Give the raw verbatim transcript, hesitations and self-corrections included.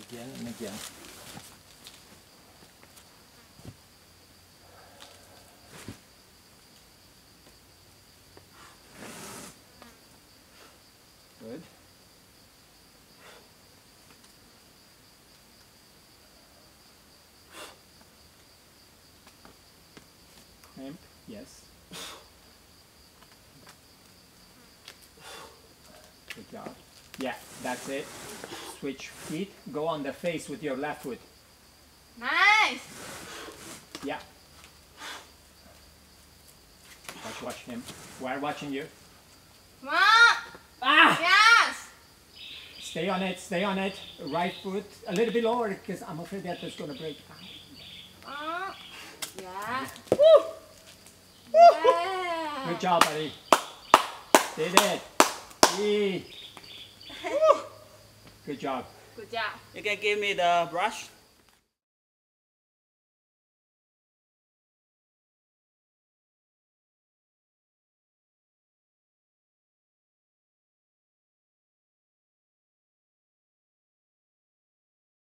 again and again. Good. Cramp, yes. Good job. Yeah, that's it. Switch feet. Go on the face with your left foot. Nice. Yeah. Watch, watch him. We're watching you. Come on. Ah! Yes. Stay on it, stay on it. Right foot a little bit lower because I'm afraid that it's going to break. Uh, yeah. Woo! Yeah. Good job, buddy. Did it. Yee. Good job. Good job. You can give me the brush.